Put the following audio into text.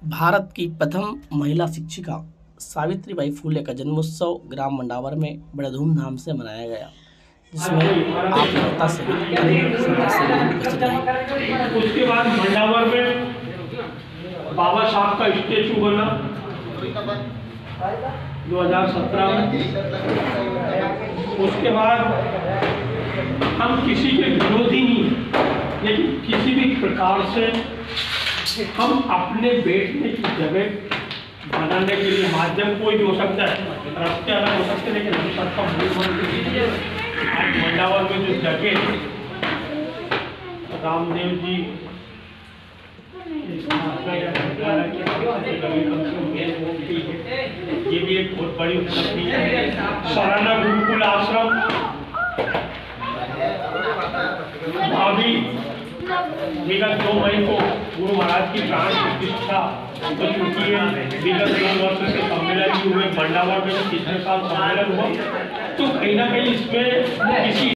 भारत की प्रथम महिला शिक्षिका सावित्रीबाई फुले का जन्मोत्सव ग्राम मंडावर में बड़े धूमधाम से मनाया गया, जिसमें आप नेता सहित अनेक समाजसेवी उपस्थित रहे। उसके बाद मंडावर में बाबा साहब का स्टेचू बना 2017 में। उसके बाद हम किसी के विरोधी नहीं, लेकिन किसी भी प्रकार से हम अपने बैठने की जगह बनाने के लिए माध्यम कोई भी हो सकता है, रास्ते अलग हो सकते हैं, लेकिन हम सबका मूल मंत्र आज मंडावर में जो जगह रामदेव जी ये भी एक बहुत बड़ी उपलब्धि है। सालाना गुरुकुल आश्रम अभी विगत 2 मई को गुरु महाराज की प्राण प्रतिष्ठा हो चुकी है। विगत 3 वर्ष के सम्मेलन हुए, मंडावर में पिछले साल सम्मेलन हुआ, तो कहीं ना कहीं इसमें किसी